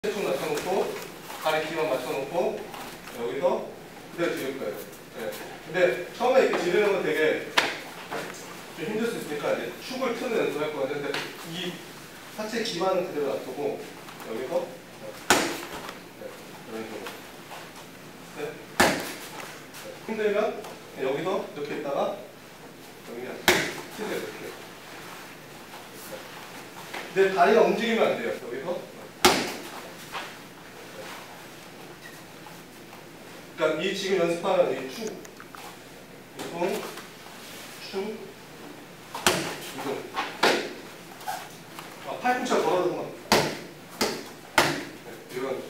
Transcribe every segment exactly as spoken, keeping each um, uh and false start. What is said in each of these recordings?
대충 맞춰놓고 다리 길이만 맞춰놓고 여기서 그대로 지를 거예요. 네. 근데 처음에 이렇게 지르는 건 되게 좀 힘들 수 있으니까 이제 축을 트는 연습할 거거든요. 근데 이 하체 기반은 그대로 놔두고 여기서 네. 이런 식으로 네. 네. 힘들면 여기서 이렇게 있다가 여기 그냥 치세요. 이렇게. 네. 근데 다리가 움직이면 안 돼요. 여기서 그러니까 이 지금 연습하는 이 축, 이동, 축, 이동. 아, 팔꿈치가 걸어주는 거. 네, 이런.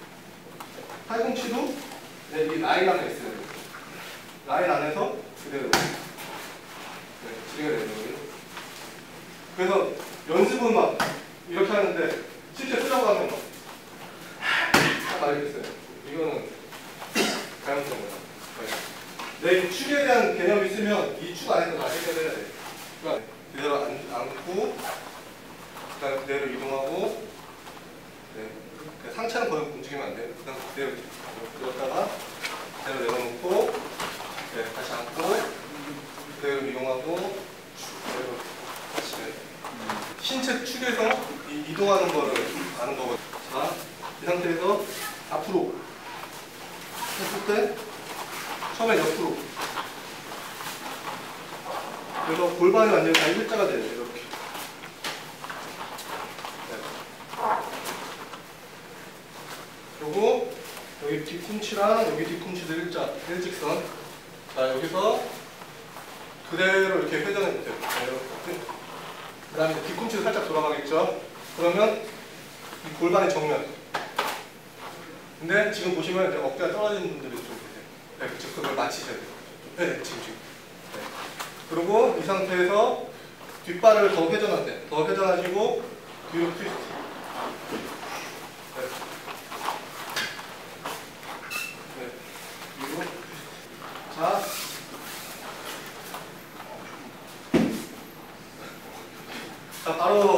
팔꿈치도 네, 이 라인 안에 있어요. 라인 안에서 그대로. 네, 지가 되는 거예요. 그래서 연습은 막 이렇게 하는데 실제 쓰라고 하면 막 딱 이렇게 있어요. 이거는 자연스러운 거야. 네. 내 축에 대한 개념이 있으면 이 축 안에서 다 해결해야 돼. 그러니까 그대로 앉, 앉고, 그 다음에 그대로 이동하고, 네. 그러니까 상체는 거의 움직이면 안 돼요. 그 다음에 그대로 들었다가, 그대로 내려놓고, 네. 다시 앉고, 그대로 이동하고, 그대로 다시. 신체 축에서 이, 이동하는 거를 아는 거거든요. 자, 이 상태에서 앞으로. 했을 때 처음에 옆으로 그래서 골반이 완전히 다 일자가 돼요. 이렇게 네. 그리고 여기 뒤꿈치랑 여기 뒤꿈치도 일자 일직선. 자 여기서 그대로 이렇게 회전해 주세요. 이렇게. 그 다음에 뒤꿈치도 살짝 돌아가겠죠. 그러면 이 골반의 정면. 근데 지금 보시면 이제 어깨가 떨어지는 분들이 좀 계세요. 네, 그쵸. 그걸 맞추셔야 돼요. 네, 지금, 지금. 네. 그리고 이 상태에서 뒷발을 더 회전하세요. 더 회전하시고, 뒤로 트위스트. 네. 네. 뒤로 트위스트. 자. 자, 바로